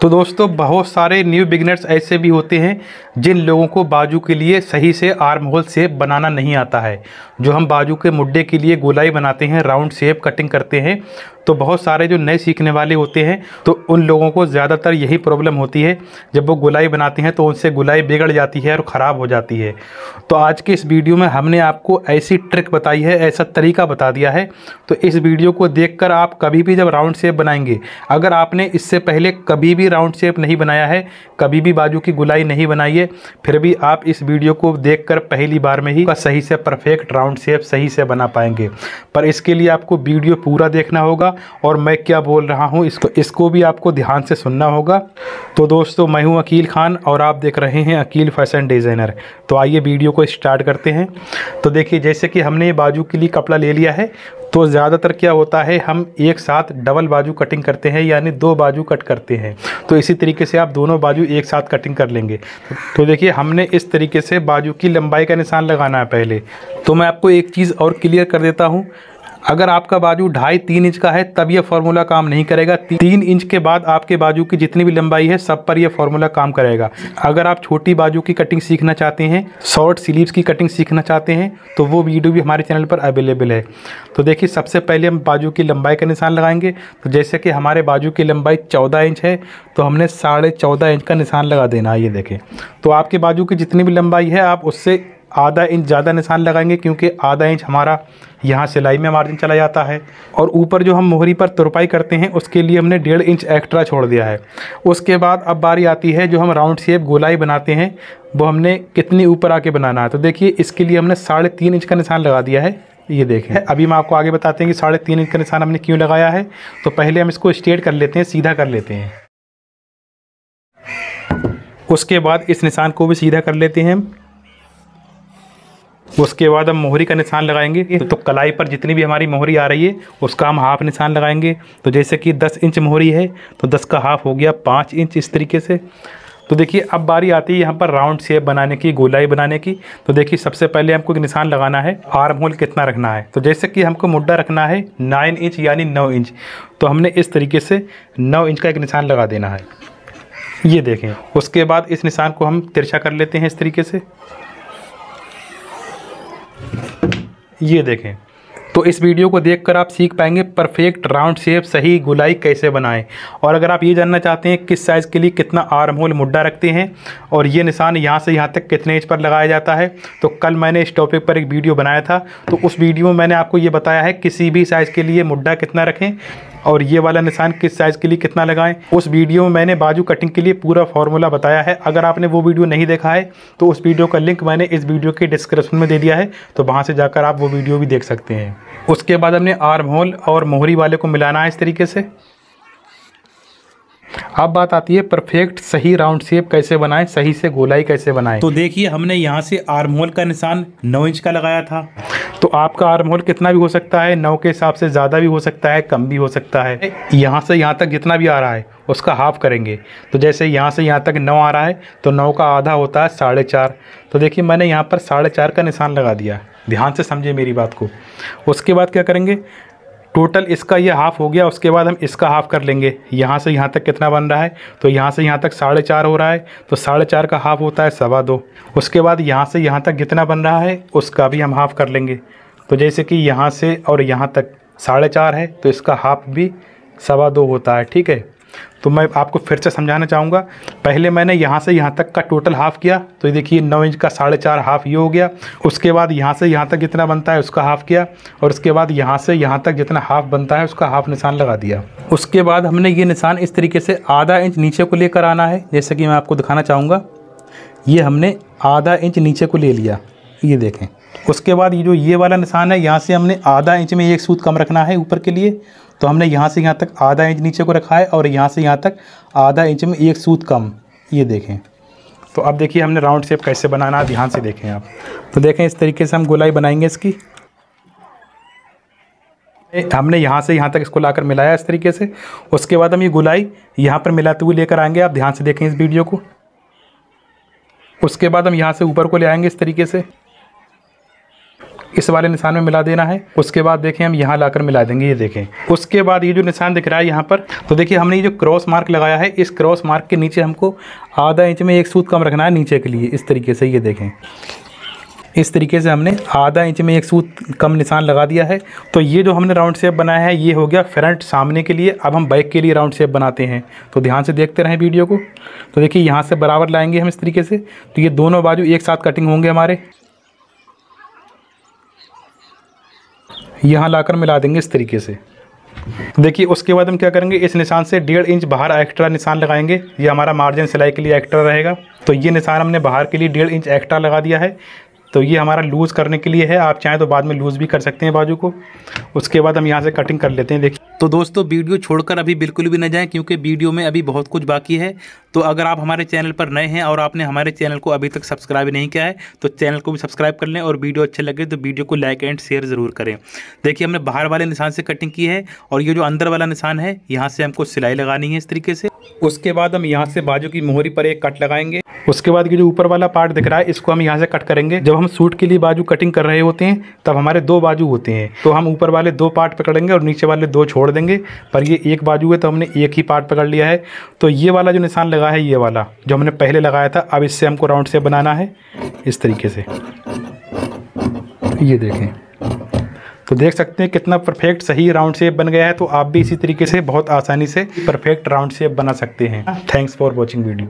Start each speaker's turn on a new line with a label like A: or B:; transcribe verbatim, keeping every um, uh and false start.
A: तो दोस्तों बहुत सारे न्यू बिगिनर्स ऐसे भी होते हैं जिन लोगों को बाजू के लिए सही से आर्म होल शेप बनाना नहीं आता है। जो हम बाजू के मुड्डे के लिए गोलाई बनाते हैं, राउंड शेप कटिंग करते हैं, तो बहुत सारे जो नए सीखने वाले होते हैं तो उन लोगों को ज़्यादातर यही प्रॉब्लम होती है। जब वो गोलाई बनाते हैं तो उनसे गोलाई बिगड़ जाती है और ख़राब हो जाती है। तो आज के इस वीडियो में हमने आपको ऐसी ट्रिक बताई है, ऐसा तरीका बता दिया है। तो इस वीडियो को देखकर आप कभी भी जब राउंड शेप बनाएंगे, अगर आपने इससे पहले कभी भी राउंड शेप नहीं बनाया है, कभी भी बाजू की गोलाई नहीं बनाई है, फिर भी आप इस वीडियो को देखकर पहली बार में ही सही से परफेक्ट राउंड शेप सही से बना पाएंगे। पर इसके लिए आपको वीडियो पूरा देखना होगा और मैं क्या बोल रहा हूँ इसको इसको भी आपको ध्यान से सुनना होगा। तो दोस्तों, मैं हूँ अकील खान और आप देख रहे हैं अकील फैशन डिज़ाइनर। तो आइए वीडियो को स्टार्ट करते हैं। तो देखिए, जैसे कि हमने बाजू के लिए कपड़ा ले लिया है, तो ज़्यादातर क्या होता है, हम एक साथ डबल बाजू कटिंग करते हैं, यानी दो बाजू कट करते हैं। तो इसी तरीके से आप दोनों बाजू एक साथ कटिंग कर लेंगे। तो देखिए, हमने इस तरीके से बाजू की लंबाई का निशान लगाना है पहले। तो मैं आपको एक चीज़ और क्लियर कर देता हूँ, अगर आपका बाजू ढाई तीन इंच का है तब यह फार्मूला काम नहीं करेगा। तीन इंच के बाद आपके बाजू की जितनी भी लंबाई है सब पर यह फार्मूला काम करेगा। अगर आप छोटी बाजू की कटिंग सीखना चाहते हैं, शॉर्ट स्लीव्स की कटिंग सीखना चाहते हैं, तो वो वीडियो भी हमारे चैनल पर अवेलेबल है। तो देखिए, सबसे पहले हम बाजू की लंबाई का निशान लगाएंगे। तो जैसे कि हमारे बाजू की लंबाई चौदह इंच है, तो हमने साढ़े चौदह इंच का निशान लगा देना है। ये देखें, तो आपके बाजू की जितनी भी लंबाई है आप उससे आधा इंच ज़्यादा निशान लगाएंगे, क्योंकि आधा इंच हमारा यहाँ सिलाई में मार्जिन चला जाता है। और ऊपर जो हम मोहरी पर तुरपाई करते हैं उसके लिए हमने डेढ़ इंच एक्स्ट्रा छोड़ दिया है। उसके बाद अब बारी आती है जो हम राउंड शेप गोलाई बनाते हैं, वो हमने कितनी ऊपर आके बनाना है। तो देखिए, इसके लिए हमने साढ़े तीन इंच का निशान लगा दिया है। ये देखें, अभी हम आपको आगे बताते हैं कि साढ़े तीन इंच का निशान हमने क्यों लगाया है। तो पहले हम इसको स्ट्रेट कर लेते हैं, सीधा कर लेते हैं। उसके बाद इस निशान को भी सीधा कर लेते हैं हम। उसके बाद हम मोहरी का निशान लगाएंगे। तो कलाई पर जितनी भी हमारी मोहरी आ रही है उसका हम हाफ निशान लगाएंगे। तो जैसे कि दस इंच मोहरी है तो दस का हाफ हो गया पाँच इंच, इस तरीके से। तो देखिए, अब बारी आती है यहाँ पर राउंड शेप बनाने की, गोलाई बनाने की। तो देखिए, सबसे पहले हमको एक निशान लगाना है, आर्म होल कितना रखना है। तो जैसे कि हमको मुड्डा रखना है नाइन इंच यानी नौ इंच, तो हमने इस तरीके से नौ इंच का एक निशान लगा देना है। ये देखें, उसके बाद इस निशान को हम तिरछा कर लेते हैं इस तरीके से। ये देखें, तो इस वीडियो को देखकर आप सीख पाएंगे परफेक्ट राउंड शेप सही गोलाई कैसे बनाएं। और अगर आप ये जानना चाहते हैं किस साइज़ के लिए कितना आर्म होल मुड्डा रखते हैं और ये निशान यहाँ से यहाँ तक कितने इंच पर लगाया जाता है, तो कल मैंने इस टॉपिक पर एक वीडियो बनाया था। तो उस वीडियो में मैंने आपको ये बताया है किसी भी साइज़ के लिए मुड्डा कितना रखें और ये वाला निशान किस साइज़ के लिए कितना लगाएं। उस वीडियो में मैंने बाजू कटिंग के लिए पूरा फार्मूला बताया है। अगर आपने वो वीडियो नहीं देखा है तो उस वीडियो का लिंक मैंने इस वीडियो के डिस्क्रिप्शन में दे दिया है, तो वहाँ से जाकर आप वो वीडियो भी देख सकते हैं। उसके बाद हमने आर्म होल और मोहरी वाले को मिलाना है इस तरीके से। अब बात आती है परफेक्ट सही राउंड शेप कैसे बनाएं, सही से गोलाई कैसे बनाएं। तो देखिए, हमने यहाँ से आर्म होल का निशान नौ इंच का लगाया था। तो आपका आर्म होल कितना भी हो सकता है, नौ के हिसाब से ज़्यादा भी हो सकता है, कम भी हो सकता है। यहाँ से यहाँ तक जितना भी आ रहा है उसका हाफ करेंगे। तो जैसे यहाँ से यहाँ तक नौ आ रहा है तो नौ का आधा होता है साढ़े चार। तो देखिए, मैंने यहाँ पर साढ़े चार का निशान लगा दिया। ध्यान से समझिए मेरी बात को। उसके बाद क्या करेंगे, टोटल इसका ये हाफ़ हो गया, उसके बाद हम इसका हाफ़ कर लेंगे। यहाँ से यहाँ तक कितना बन रहा है, तो यहाँ से यहाँ तक साढ़े चार हो रहा है, तो साढ़े चार का हाफ़ होता है सवा दो। उसके बाद यहाँ से यहाँ तक जितना बन रहा है उसका भी हम हाफ़ कर लेंगे। तो जैसे कि यहाँ से और यहाँ तक साढ़े चार है तो इसका हाफ़ भी सवा दो होता है। ठीक है, तो मैं आपको फिर से समझाना चाहूँगा। पहले मैंने यहाँ से यहाँ तक का टोटल हाफ़ किया, तो ये देखिए नौ इंच का साढ़े चार हाफ़ ये हो गया। उसके बाद यहाँ से यहाँ तक जितना बनता है उसका हाफ़ किया, और उसके बाद यहाँ से यहाँ तक जितना हाफ़ बनता है उसका हाफ़ निशान लगा दिया। उसके बाद हमने ये निशान इस तरीके से आधा इंच नीचे को लेकर आना है। जैसे कि मैं आपको दिखाना चाहूँगा, ये हमने आधा इंच नीचे को ले लिया, ये देखें। उसके बाद ये जो ये वाला निशान है, यहाँ से हमने आधा इंच में एक सूत कम रखना है ऊपर के लिए, तो हमने यहाँ से यहाँ तक आधा इंच नीचे को रखा है और यहाँ से यहाँ तक आधा इंच में एक सूत कम। ये देखें, तो अब देखिए हमने राउंड शेप कैसे बनाना है, ध्यान से देखें आप। तो देखें, इस तरीके से हम गोलाई बनाएंगे इसकी। हमने यहाँ से यहाँ तक इसको लाकर मिलाया इस तरीके से। उसके बाद हम ये गोलाई यहाँ पर मिलाते हुए लेकर आएंगे। आप ध्यान से देखें इस वीडियो को। उसके बाद हम यहाँ से ऊपर को ले आएंगे इस तरीके से। इस वाले निशान में मिला देना है। उसके बाद देखें हम यहाँ लाकर मिला देंगे, ये देखें। उसके बाद ये जो निशान दिख रहा है यहाँ पर, तो देखिए हमने ये जो क्रॉस मार्क लगाया है, इस क्रॉस मार्क के नीचे हमको आधा इंच में एक सूत कम रखना है नीचे के लिए, इस तरीके से। ये देखें, इस तरीके से हमने आधा इंच में एक सूत कम निशान लगा दिया है। तो ये जो हमने राउंड शेप बनाया है ये हो गया फ्रंट सामने के लिए। अब हम बैक के लिए राउंड शेप बनाते हैं, तो ध्यान से देखते रहें वीडियो को। तो देखिए यहाँ से बराबर लाएंगे हम इस तरीके से, तो ये दोनों बाजू एक साथ कटिंग होंगे हमारे। यहाँ लाकर मिला देंगे इस तरीके से। देखिए उसके बाद हम क्या करेंगे, इस निशान से डेढ़ इंच बाहर एक्स्ट्रा निशान लगाएंगे। ये हमारा मार्जिन सिलाई के लिए एक्स्ट्रा रहेगा। तो ये निशान हमने बाहर के लिए डेढ़ इंच एक्स्ट्रा लगा दिया है। तो ये हमारा लूज़ करने के लिए है, आप चाहें तो बाद में लूज़ भी कर सकते हैं बाजू को। उसके बाद हम यहाँ से कटिंग कर लेते हैं। देखिए तो दोस्तों वीडियो छोड़कर अभी बिल्कुल भी न जाएं, क्योंकि वीडियो में अभी बहुत कुछ बाकी है। तो अगर आप हमारे चैनल पर नए हैं और आपने हमारे चैनल को अभी तक सब्सक्राइब नहीं किया है तो चैनल को भी सब्सक्राइब कर लें, और वीडियो अच्छे लगे तो वीडियो को लाइक एंड शेयर ज़रूर करें। देखिए हमने बाहर वाले निशान से कटिंग की है, और ये जो अंदर वाला निशान है यहाँ से हमको सिलाई लगानी है इस तरीके से। उसके बाद हम यहाँ से बाजू की मोहरी पर एक कट लगाएंगे। उसके बाद ये जो ऊपर वाला पार्ट दिख रहा है इसको हम यहाँ से कट करेंगे। जब हम सूट के लिए बाजू कटिंग कर रहे होते हैं तब हमारे दो बाजू होते हैं, तो हम ऊपर वाले दो पार्ट पकड़ेंगे और नीचे वाले दो छोड़ देंगे। पर ये एक बाजू है तो हमने एक ही पार्ट पकड़ लिया है। तो ये वाला जो निशान लगा है, ये वाला जो हमने पहले लगाया था, अब इससे हमको राउंड शेप बनाना है इस तरीके से। ये देखें, तो देख सकते हैं कितना परफेक्ट सही राउंड शेप बन गया है। तो आप भी इसी तरीके से बहुत आसानी से परफेक्ट राउंड शेप बना सकते हैं। Thanks for watching video.